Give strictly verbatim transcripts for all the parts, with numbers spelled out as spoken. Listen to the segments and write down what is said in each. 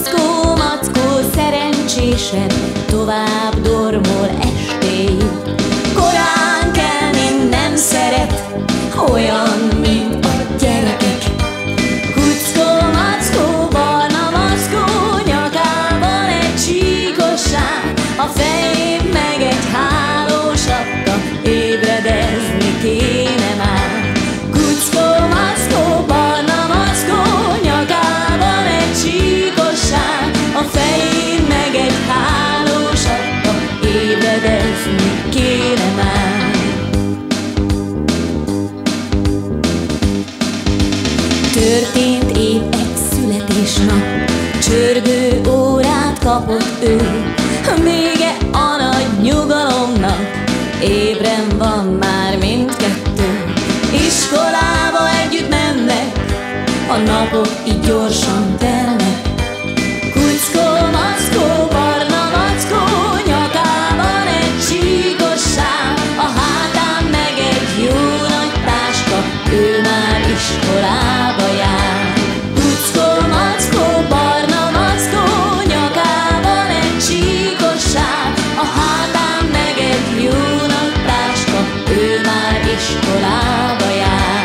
Kuckó, mackó, szerencsésen tovább dormol estéig. Korán kelni nem szeret, olyan, mint a gyerekek. Kuckó, mackó, barna mackó, nyakában egy csíkosság, a fején meg egy hálósapka, ébredezni kéne már. Kuckó, mackó, barna mackó, nyakában egy csíkosság, a fején meg egy hálósapka, ébredezni kéne már. Történt épp egy születésnap, csörgő órát kapott ő. Vége a nagy nyugalomnak, ébren van már mindkettő. Iskolába együtt mennek, a napok így gyorsan telnek. Kuckó, mackó, barna mackó, nyakában egy csíkosság, a hátán meg egy jó nagy táska, ő már iskolába jár. Kuckó, mackó, barna mackó, nyakában egy csíkosság, a hátán meg egy jó nagy táska, ő már iskolába jár.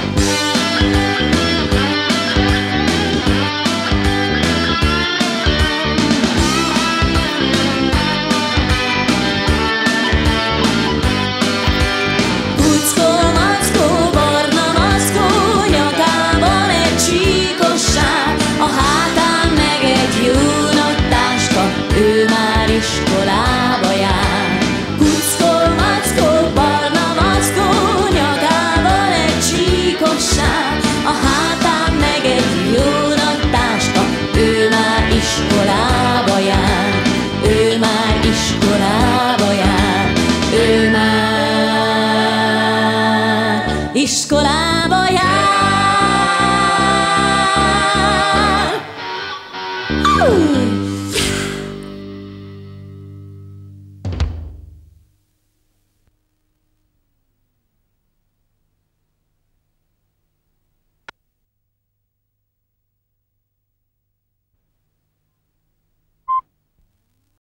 Kuckó, mackó, barna mackó, nyakában egy csíkosság, a hátán meg egy jó nagy táska, ő már iskolába jár. Kuckó, mackó, barna mackó, nyakában egy csíkosság, a hátán meg egy jó nagy táska, ő már iskolába jár. Ő már iskolába jár. Ő már iskolába